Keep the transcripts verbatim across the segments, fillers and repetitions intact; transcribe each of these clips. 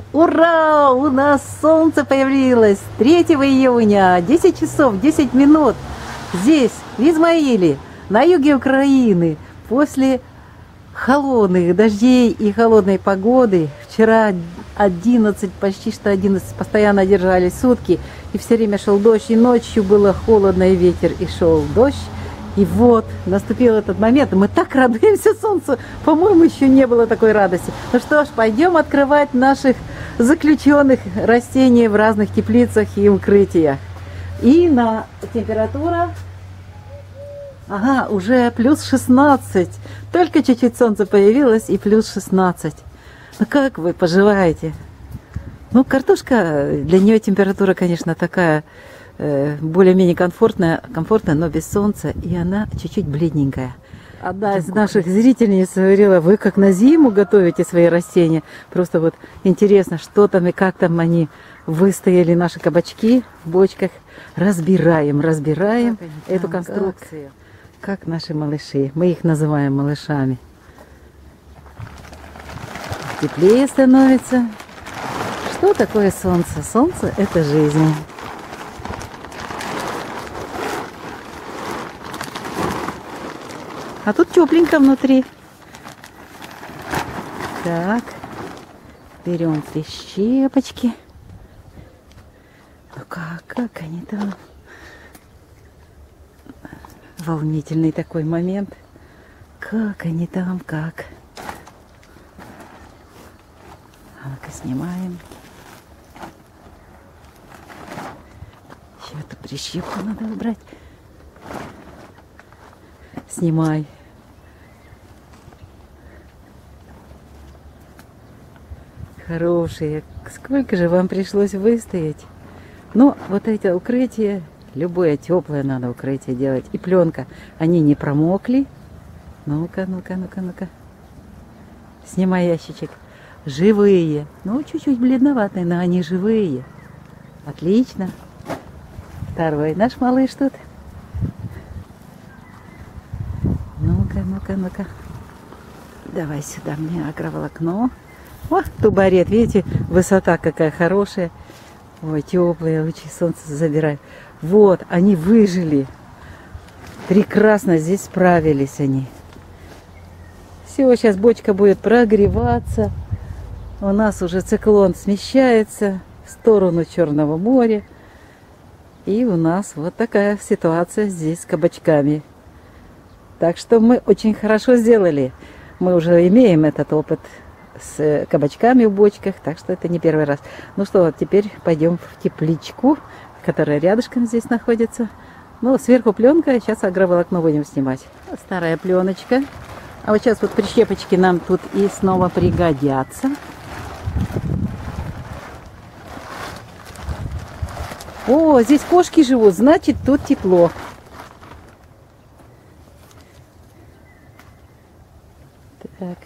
Ура! У нас солнце появилось третьего июня, десять часов десять минут. Здесь, в Измаиле, на юге Украины, после холодных дождей и холодной погоды. Вчера одиннадцать, почти что одиннадцать, постоянно держались сутки. И все время шел дождь, и ночью было холодно, и ветер, и шел дождь. И вот наступил этот момент, мы так радуемся солнцу, по-моему, еще не было такой радости. Ну что ж, пойдем открывать наших заключенных растений в разных теплицах и укрытиях. И на температура, ага, уже плюс шестнадцать, только чуть-чуть солнце появилось и плюс шестнадцать. Ну как вы поживаете? Ну картошка, для нее температура, конечно, такая, более-менее комфортная, комфортная, но без солнца, и она чуть-чуть бледненькая. Одна из наших зрительниц говорила: вы как на зиму готовите свои растения. Просто вот интересно, что там и как там они выстояли, наши кабачки в бочках. Разбираем, разбираем как эту там, конструкцию. Как, как наши малыши. Мы их называем малышами. Теплее становится. Что такое солнце? Солнце — это жизнь. А тут тепленько внутри. Так, берем прищепочки. Ну как, как они там? Волнительный такой момент. Как они там, как? А ну-ка снимаем. Еще эту прищепку надо убрать. Снимай. Хорошие. Сколько же вам пришлось выстоять? Ну, вот эти укрытия, любое теплое надо укрытие делать. И пленка. Они не промокли. Ну-ка, ну-ка, ну-ка, ну-ка. Снимай ящичек. Живые. Ну, чуть-чуть бледноватые, но они живые. Отлично. Второй наш малыш тут. Ну-ка, ну-ка, ну-ка. Давай сюда мне агроволокно. О, тубарет, видите, высота какая хорошая. Ой, теплые лучи солнца забирают. Вот, они выжили. Прекрасно здесь справились они. Все, сейчас бочка будет прогреваться. У нас уже циклон смещается в сторону Черного моря. И у нас вот такая ситуация здесь с кабачками. Так что мы очень хорошо сделали. Мы уже имеем этот опыт с кабачками в бочках, так что это не первый раз. Ну что, вот теперь пойдем в тепличку, которая рядышком здесь находится. Ну, сверху пленка, сейчас агроволокно будем снимать. Старая пленочка. А вот сейчас вот прищепочки нам тут и снова пригодятся. О, здесь кошки живут, значит, тут тепло. Так.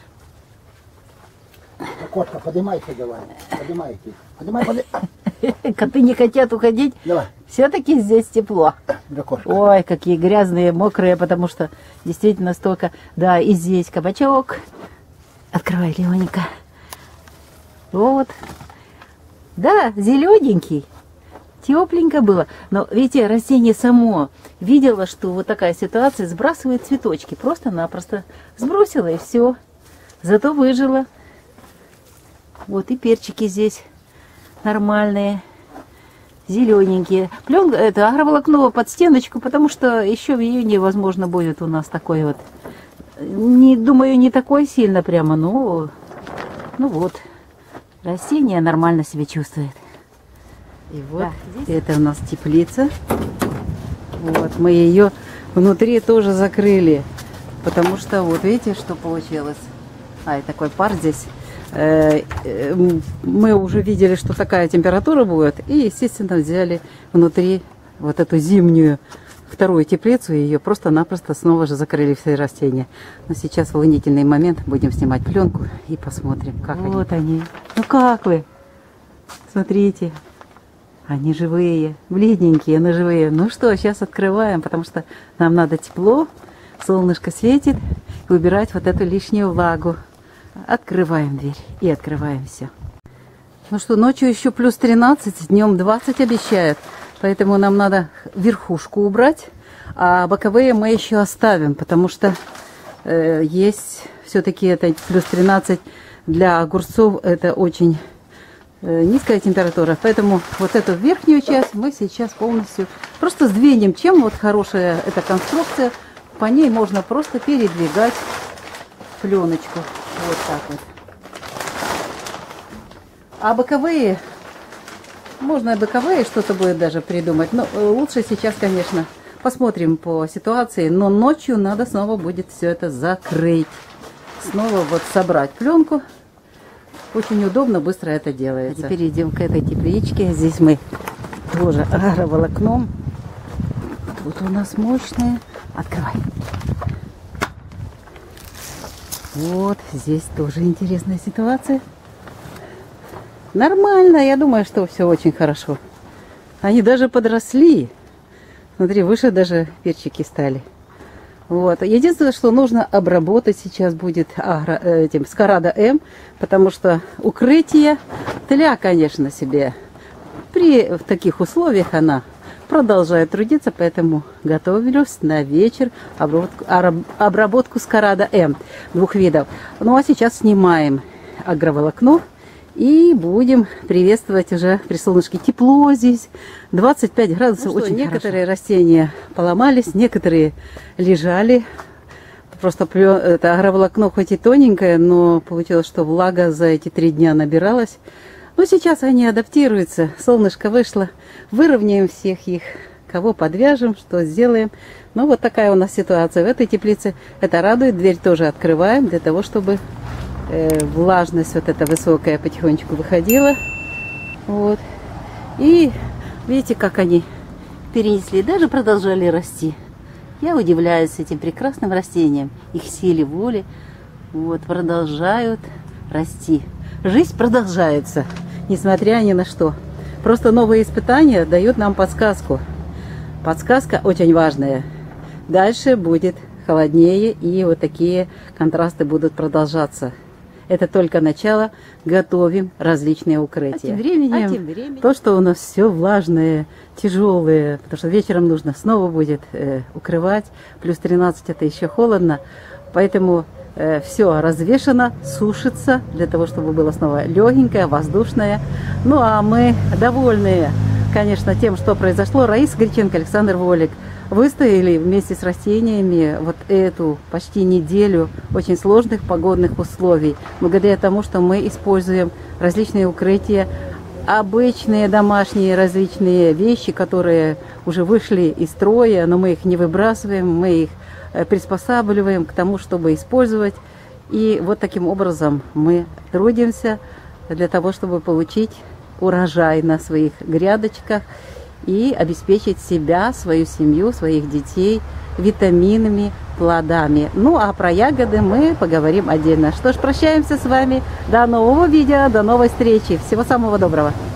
Кошка, поднимайся давай. Поднимайте. Поднимай, поднимай. Коты не хотят уходить. Давай. Все-таки здесь тепло. Да, кошка. Ой, какие грязные, мокрые, потому что действительно столько. Да, и здесь кабачок. Открывай, Леоника. Вот. Да, зелененький. Тепленько было. Но, видите, растение само видело, что вот такая ситуация, сбрасывает цветочки. Просто-напросто сбросила и все. Зато выжило. Вот и перчики здесь нормальные, зелененькие. Пленка, это агроволокно под стеночку, потому что еще в июне, возможно, будет у нас такой вот, не думаю, не такой сильно прямо, но, ну вот, растение нормально себя чувствует. И вот, да, это у нас теплица. Вот, мы ее внутри тоже закрыли, потому что, вот видите, что получилось. А, и такой пар здесь. Мы уже видели, что такая температура будет, и, естественно, взяли внутри вот эту зимнюю вторую теплицу, и ее просто-напросто снова же закрыли все растения. Но сейчас волнительный момент, будем снимать пленку и посмотрим, как они. Вот они. Ну как вы? Смотрите, они живые, бледненькие, но живые. Ну что, сейчас открываем, потому что нам надо тепло, солнышко светит, и убирать вот эту лишнюю влагу. Открываем дверь и открываем все. Ну что, ночью еще плюс тринадцать, днем двадцать обещают. Поэтому нам надо верхушку убрать, а боковые мы еще оставим, потому что э, есть все-таки это плюс тринадцать для огурцов, это очень э, низкая температура. Поэтому вот эту верхнюю часть мы сейчас полностью просто сдвинем. Чем вот хорошая эта конструкция, по ней можно просто передвигать пленочку. Вот так вот. А боковые, можно и боковые что-то будет даже придумать. Но лучше сейчас, конечно, посмотрим по ситуации. Но ночью надо снова будет все это закрыть. Снова вот собрать пленку. Очень удобно, быстро это делается. А теперь идем к этой тепличке. Здесь мы тоже агроволокном. Тут у нас мощное. Открывай. Вот здесь тоже интересная ситуация. Нормально, я думаю, что все очень хорошо. Они даже подросли. Смотри, выше даже перчики стали. Вот. Единственное, что нужно обработать сейчас будет агро, этим Скарада М, потому что укрытие тля, конечно, себе при в таких условиях она продолжает трудиться, поэтому готовлюсь на вечер обработку, обработку Скарада М двух видов. Ну а сейчас снимаем агроволокно. И будем приветствовать уже при солнышке. Тепло здесь, двадцать пять градусов, ну что, очень некоторые хорошо. Растения поломались, некоторые лежали. Просто это агроволокно хоть и тоненькое, но получилось, что влага за эти три дня набиралась. Но сейчас они адаптируются, солнышко вышло, выровняем всех их, кого подвяжем, что сделаем. Ну вот такая у нас ситуация в этой теплице. Это радует, дверь тоже открываем для того, чтобы влажность вот эта высокая потихонечку выходила. Вот. И видите, как они перенесли, даже продолжали расти. Я удивляюсь этим прекрасным растениям, их силе воли. Вот, продолжают расти. Жизнь продолжается, несмотря ни на что. Просто новые испытания дают нам подсказку. Подсказка очень важная. Дальше будет холоднее, и вот такие контрасты будут продолжаться. Это только начало. Готовим различные укрытия. А тем временем, а тем временем то, что у нас все влажное, тяжелое, потому что вечером нужно снова будет э, укрывать. Плюс тринадцать это еще холодно. Поэтому э, все развешено, сушится, для того, чтобы было снова легенькое, воздушное. Ну а мы довольны, конечно, тем, что произошло. Раиса Греченко, Александр Волик выстояли вместе с растениями вот эту почти неделю очень сложных погодных условий. Благодаря тому, что мы используем различные укрытия, обычные домашние различные вещи, которые уже вышли из строя, но мы их не выбрасываем, мы их приспосабливаем к тому, чтобы использовать. И вот таким образом мы трудимся для того, чтобы получить урожай на своих грядочках и обеспечить себя, свою семью, своих детей витаминами, плодами. Ну а про ягоды мы поговорим отдельно. Что ж, прощаемся с вами. До нового видео, до новой встречи. Всего самого доброго.